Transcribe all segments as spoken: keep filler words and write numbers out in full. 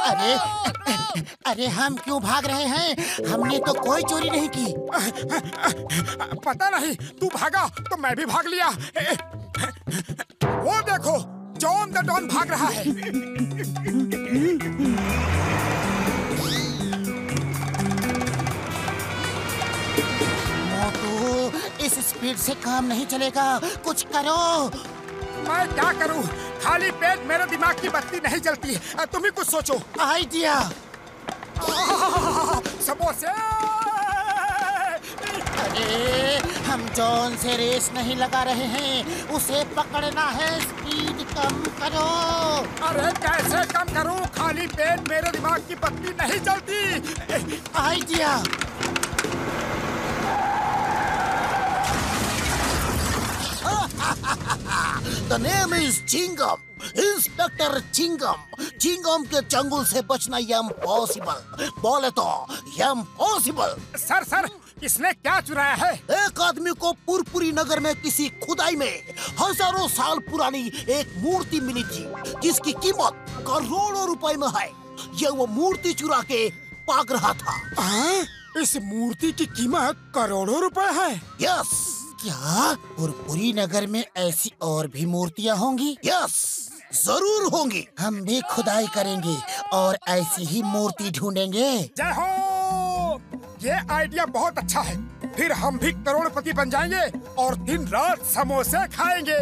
अरे अरे हम क्यों भाग रहे हैं? हमने तो कोई चोरी नहीं की। पता नहीं, तू भागा तो मैं भी भाग लिया। वो देखो, जॉन द डॉन भाग रहा है। मोटू, इस स्पीड से काम नहीं चलेगा, कुछ करो। मैं क्या करूं? खाली पेट मेरे दिमाग की बत्ती नहीं जलती। तुम ही कुछ सोचो। आइडिया। समोसे। अरे हम जॉन से रेस नहीं लगा रहे हैं, उसे पकड़ना है। स्पीड कम करो। अरे कैसे कम करूं? खाली पेट मेरे दिमाग की बत्ती नहीं जलती। Idea. The name is Chingam, inspector Chingam. Chingam के चंगुल से बचना इम्पॉसिबल, बोले तो इम्पॉसिबल। सर सर, इसने क्या चुराया है? एक आदमी को पुरपुरी नगर में किसी खुदाई में हजारों साल पुरानी एक मूर्ति मिली थी, जिसकी कीमत करोड़ों रुपए में है। ये वो मूर्ति चुरा के भाग रहा था। आ? इस मूर्ति की कीमत करोड़ों रुपए है? यस। क्या पुरपुरी नगर में ऐसी और भी मूर्तियाँ होंगी? यस, जरूर होंगी। हम भी खुदाई करेंगे और ऐसी ही मूर्ति ढूंढेंगे। जय हो! ये आइडिया बहुत अच्छा है। फिर हम भी करोड़पति बन जाएंगे और दिन रात समोसे खाएंगे।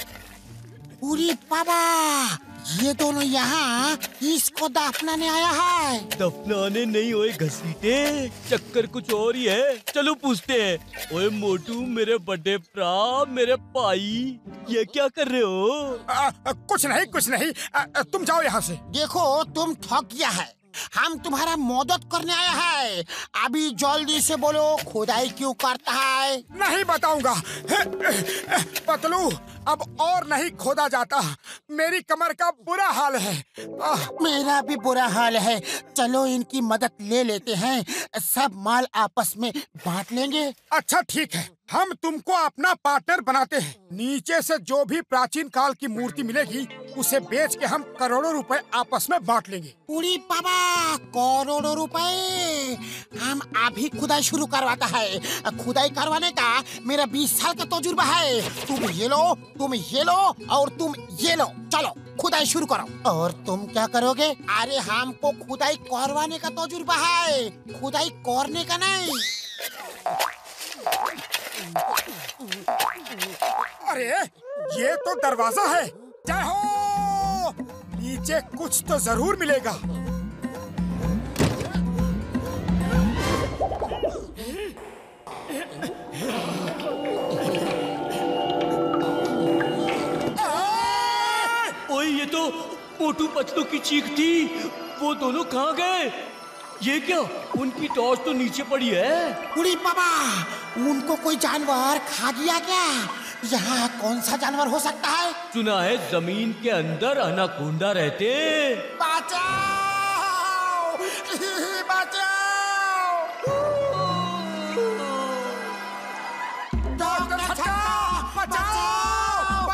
पूरी बाबा, ये दोनों यहाँ इसको दफनाने आया है। दफनाने नहीं ओए घसीटे, चक्कर कुछ और ही है। चलो पूछते हैं। ओए मोटू, मेरे बड़े भरा, मेरे भाई, ये क्या कर रहे हो? आ, आ, कुछ नहीं कुछ नहीं। आ, आ, तुम जाओ यहाँ से। देखो, तुम ठग गया है। हम तुम्हारा मदद करने आया है। अभी जल्दी से बोलो, खुदाई क्यों करता है? नहीं बताऊंगा। पतलू, अब और नहीं खोदा जाता। मेरी कमर का बुरा हाल है। आ, मेरा भी बुरा हाल है। चलो इनकी मदद ले लेते हैं, सब माल आपस में बांट लेंगे। अच्छा ठीक है, हम तुमको अपना पार्टनर बनाते हैं। नीचे से जो भी प्राचीन काल की मूर्ति मिलेगी, उसे बेच के हम करोड़ों रुपए आपस में बांट लेंगे। पूरी बाबा, करोड़ों रुपए! हम अभी खुदाई शुरू करवाता है। खुदाई करवाने का मेरा बीस साल का तजुर्बा है। तुम ये लो, तुम ये लो और तुम ये लो। चलो खुदाई शुरू करो। और तुम क्या करोगे? अरे हमको खुदाई करवाने का तजुर्बा है, खुदाई करने का नहीं। अरे ये तो दरवाजा है। जय हो! नीचे कुछ तो जरूर मिलेगा। ओए, ये तो मोटू पतलू की चीख थी। वो दोनों कहाँ गए? ये क्या, उनकी टॉर्च तो नीचे पड़ी है। पूरी बाबा, उनको कोई जानवर खा गया क्या? यहाँ कौन सा जानवर हो सकता है? सुना है जमीन के अंदर अनाकोंडा रहते। बचाओ! बचाओ! डॉक्टर छक्का! बचाओ!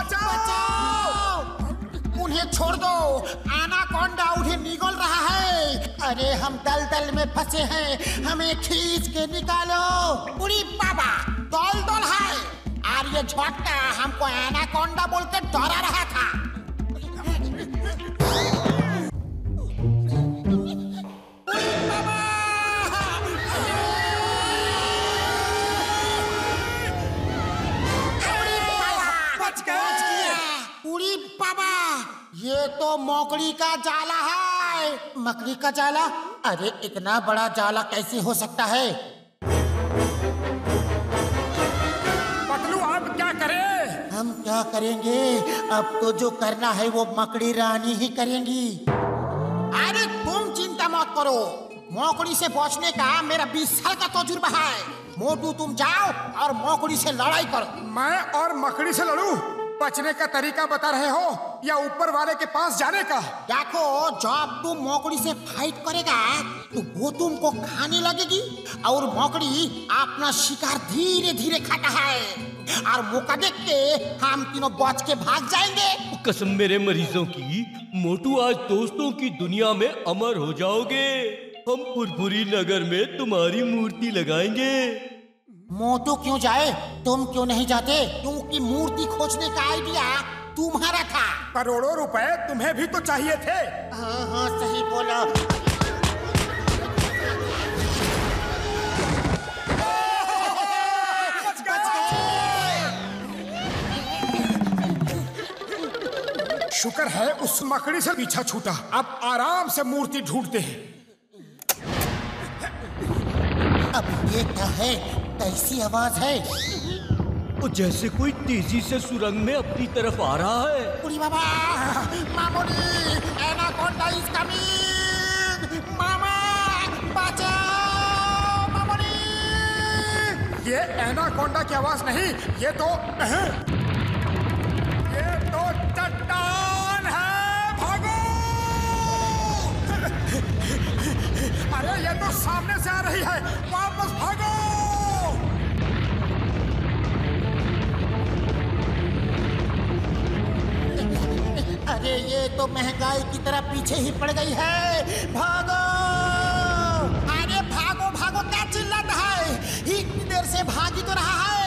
बचाओ! उन्हें छोड़ दो, अनाकोंडा उन्हें निगल रहा है। अरे हम दलदल में फंसे हैं, हमें खींच के निकालो। पूरी बाबा, दल दल है और ये झोटका हमको एनाकोंडा बोल के डरा रहा था। बच गए। पूरी बाबा, ये तो मकड़ी का जाला है। मकड़ी का जाला? अरे इतना बड़ा जाला कैसे हो सकता है? हम क्या करेंगे? अब तो जो करना है वो मकड़ी रानी ही करेंगी। अरे तुम चिंता मत करो, मकड़ी से बचने का मेरा बीस साल का तजुर्बा है। मोटू तुम जाओ और मकड़ी से लड़ाई करो। मैं और मकड़ी से लड़ूं? बचने का तरीका बता रहे हो या ऊपर वाले के पास जाने का? देखो, जब तुम मोकड़ी से फाइट करेगा तो वो तुमको खाने लगेगी और मोकड़ी अपना शिकार धीरे धीरे खाता है और मौका देख के हम तीनों बच के भाग जाएंगे। कसम मेरे मरीजों की, मोटू आज दोस्तों की दुनिया में अमर हो जाओगे। हम फुरफुरी नगर में तुम्हारी मूर्ति लगाएंगे। मोटू क्यों जाए, तुम क्यों नहीं जाते? क्योंकि मूर्ति खोजने का आइडिया तुम्हारा था। करोड़ों रुपए तुम्हें भी तो चाहिए थे। हाँ हाँ सही बोला। शुक्र है उस मकड़ी से पीछा छूटा। अब आराम से मूर्ति ढूंढते हैं। अब ये क्या है? कैसी आवाज है? वो जैसे कोई तेजी से सुरंग में अपनी तरफ आ रहा है। बुढ़ी बाबा, मामूली, एनाकोंडा इज कमिंग। मामा, बचाओ, मामूली। ये एनाकोंडा की आवाज नहीं, ये तो ये तो चट्टान है। भागो! अरे ये तो सामने से आ रही है, वापस भागो! अरे ये तो महंगाई की तरह पीछे ही पड़ गई है। भागो! अरे भागो भागो, क्या चिल्लाता है? इतनी देर से भाग ही तो रहा है।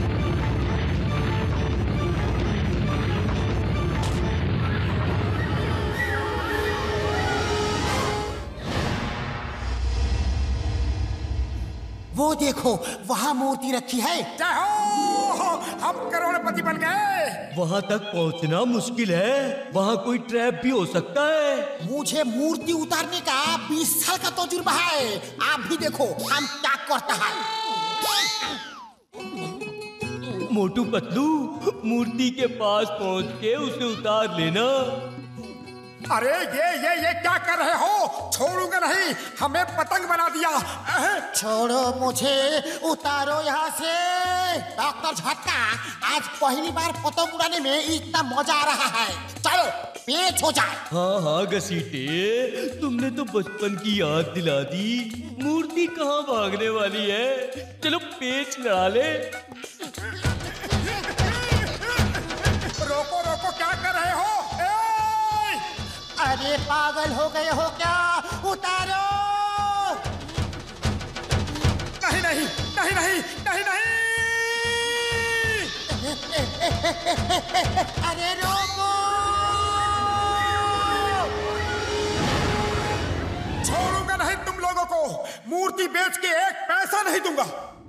वो देखो, वहाँ मूर्ति रखी है। जय हो! हम करोड़पति बन गए। वहाँ तक पहुँचना मुश्किल है, वहाँ कोई ट्रैप भी हो सकता है। मुझे मूर्ति उतारने का बीस साल का तजुर्बा है। आप भी देखो हम क्या करता है। मोटू पतलू, मूर्ति के पास पहुँच के उसे उतार लेना। अरे ये ये ये क्या कर रहे हो? छोड़ूंगा नहीं, हमें पतंग बना दिया। छोड़ो मुझे, उतारो यहाँ से। डॉक्टर झटका, आज पहली बार पतंग उड़ाने में इतना मजा आ रहा है। चलो पेच हो जाए। हाँ हाँ घसीटे, तुमने तो बचपन की याद दिला दी। मूर्ति कहाँ भागने वाली है, चलो पेच लड़ा ले। रोको रोको, क्या कर रहे हो? अरे पागल हो गए हो क्या? उतारो! नहीं नहीं नहीं नहीं नहीं नहीं! अरे रोको! छोड़ूंगा नहीं तुम लोगों को। मूर्ति बेच के एक पैसा नहीं दूंगा।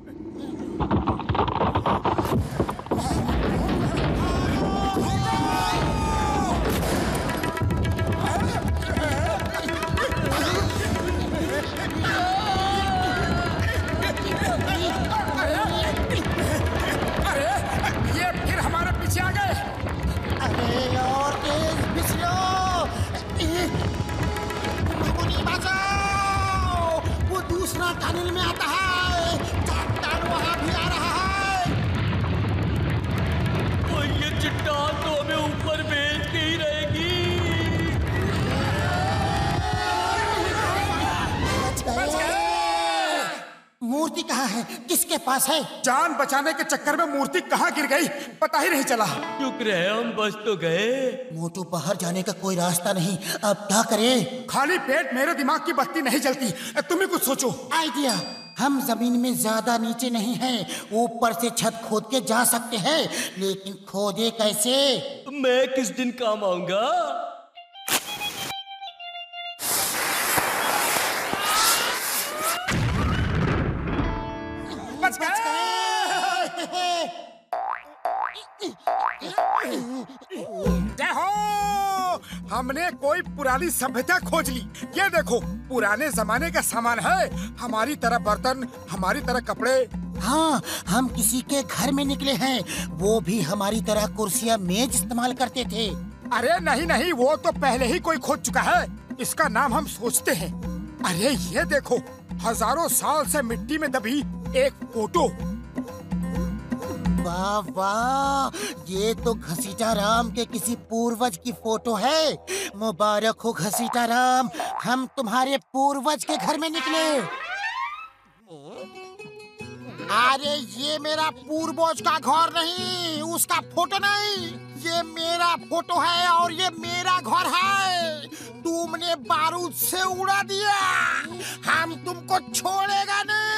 टनल में आता है। चट्टान वहाँ भी आ रहा है। और ये चट्टान तो हमें ऊपर भेज के ही रहेगी। बच गए। मूर्ति कहाँ है? किसके पास है? जान बचाने के चक्कर में मूर्ति कहाँ गिर गई पता ही नहीं चला। शुक्र है हम बच तो गए। मोटू, बाहर जाने का कोई रास्ता नहीं, अब क्या करें? खाली पेट मेरे दिमाग की बत्ती नहीं जलती। तुम ही कुछ सोचो। आइडिया, हम जमीन में ज्यादा नीचे नहीं हैं, ऊपर से छत खोद के जा सकते हैं, लेकिन खोदे कैसे? मैं किस दिन काम आऊंगा? बच गए। जय हो! हमने कोई पुरानी सभ्यता खोज ली। ये देखो, पुराने जमाने का सामान है। हमारी तरह बर्तन, हमारी तरह कपड़े। हाँ, हम किसी के घर में निकले हैं। वो भी हमारी तरह कुर्सियाँ मेज इस्तेमाल करते थे। अरे नहीं नहीं, वो तो पहले ही कोई खोज चुका है। इसका नाम हम सोचते हैं। अरे ये देखो, हजारों साल से मिट्टी में दबी एक फोटो। वाह वाह, ये तो घसीटा राम के किसी पूर्वज की फोटो है। मुबारक हो घसीटा राम, हम तुम्हारे पूर्वज के घर में निकले। अरे ये मेरा पूर्वज का घर नहीं, उसका फोटो नहीं, ये मेरा फोटो है और ये मेरा घर है। तुमने बारूद से उड़ा दिया, हम तुमको छोड़ेगा नहीं।